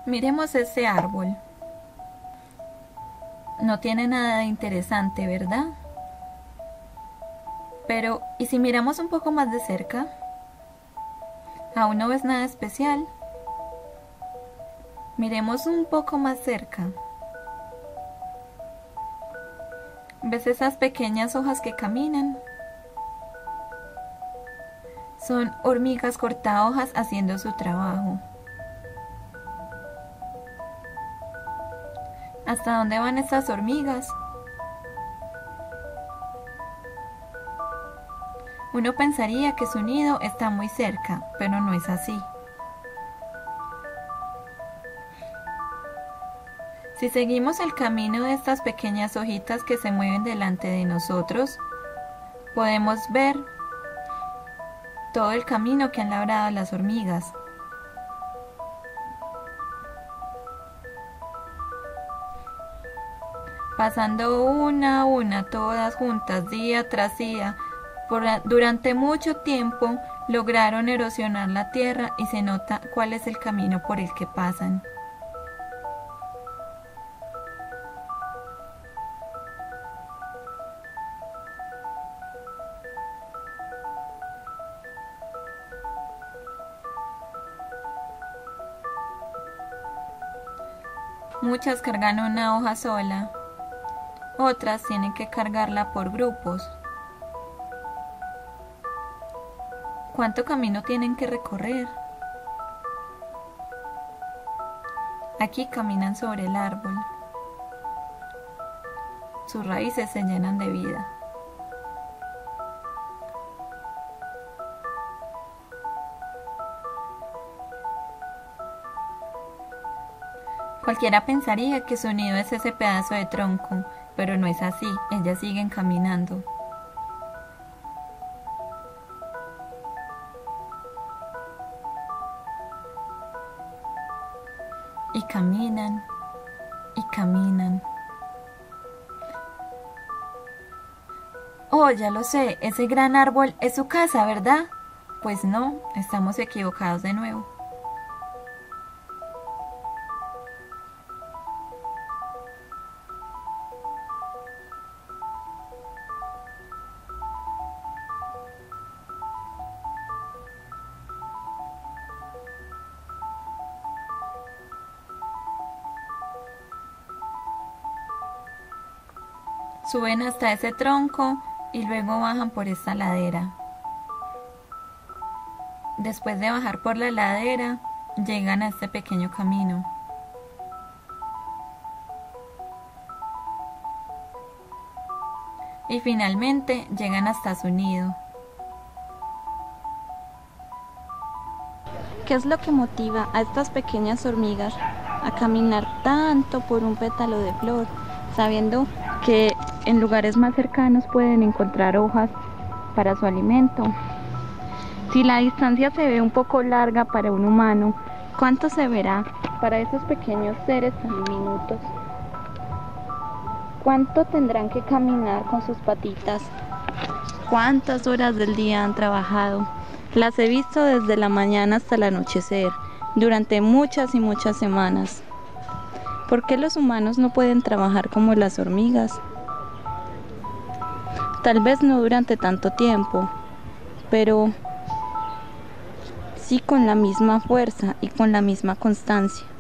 Miremos ese árbol. No tiene nada de interesante, ¿verdad? Pero, ¿y si miramos un poco más de cerca? ¿Aún no ves nada especial? Miremos un poco más cerca. ¿Ves esas pequeñas hojas que caminan? Son hormigas cortahojas haciendo su trabajo. ¿Hasta dónde van estas hormigas? Uno pensaría que su nido está muy cerca, pero no es así. Si seguimos el camino de estas pequeñas hojitas que se mueven delante de nosotros, podemos ver todo el camino que han labrado las hormigas. Pasando una a una, todas juntas, día tras día, durante mucho tiempo lograron erosionar la tierra y se nota cuál es el camino por el que pasan. Muchas cargan una hoja sola, otras tienen que cargarla por grupos. ¿Cuánto camino tienen que recorrer? Aquí caminan sobre el árbol. Sus raíces se llenan de vida. Cualquiera pensaría que su nido es ese pedazo de tronco, pero no es así, ellas siguen caminando. Y caminan, y caminan. Oh, ya lo sé, ese gran árbol es su casa, ¿verdad? Pues no, estamos equivocados de nuevo. Suben hasta ese tronco y luego bajan por esta ladera. Después de bajar por la ladera, llegan a este pequeño camino. Y finalmente llegan hasta su nido. ¿Qué es lo que motiva a estas pequeñas hormigas a caminar tanto por un pétalo de flor, sabiendo que en lugares más cercanos pueden encontrar hojas para su alimento? Si la distancia se ve un poco larga para un humano, ¿cuánto se verá para esos pequeños seres tan diminutos? ¿Cuánto tendrán que caminar con sus patitas? ¿Cuántas horas del día han trabajado? Las he visto desde la mañana hasta el anochecer, durante muchas y muchas semanas. ¿Por qué los humanos no pueden trabajar como las hormigas? Tal vez no durante tanto tiempo, pero sí con la misma fuerza y con la misma constancia.